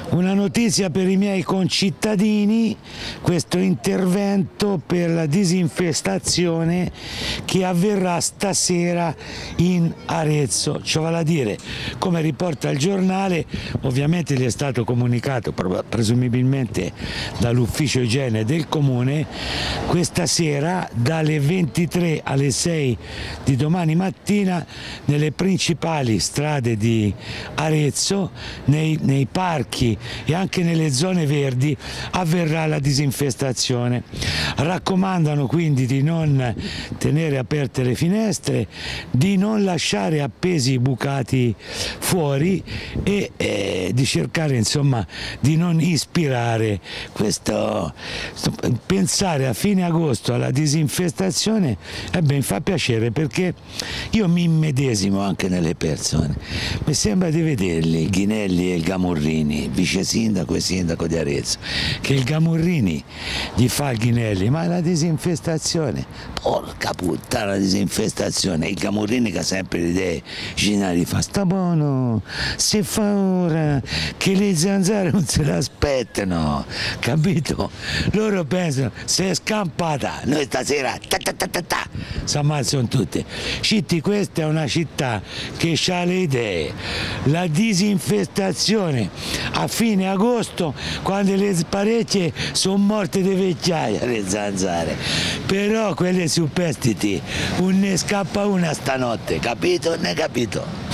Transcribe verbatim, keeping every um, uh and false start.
Una notizia per i miei concittadini, questo intervento per la disinfestazione che avverrà stasera in Arezzo. Ciò vale a dire, come riporta il giornale, ovviamente gli è stato comunicato presumibilmente dall'ufficio igiene del comune, questa sera dalle ventitré alle sei di domani mattina nelle principali strade di Arezzo, nei, nei parchi e anche nelle zone verdi avverrà la disinfestazione. Raccomandano quindi di non tenere aperte le finestre, di non lasciare appesi i bucati fuori e eh, di cercare insomma di non ispirare questo. Pensare a fine agosto alla disinfestazione eh beh, mi fa piacere, perché io mi immedesimo anche nelle persone. Mi sembra di vederli, il Ghinelli e il Gamurrini, vice sindaco e sindaco di Arezzo, che il Gamurrini gli fa il Ghinelli: ma la disinfestazione, porca puttana, la disinfestazione. Il Gamurrini che ha sempre le idee geniali, fa: sta buono, se fa ora che le zanzare non se l'aspettano, capito? Loro pensano, se è scampata, noi stasera ta ta ta ta ta, si ammazzano tutte. Citti, questa è una città che ha le idee. La disinfestazione a fine agosto, quando le parecchie sono morte di vecchiaia, le zanzare, però quelle superstiti, un ne scappa una stanotte, capito? Ne capito?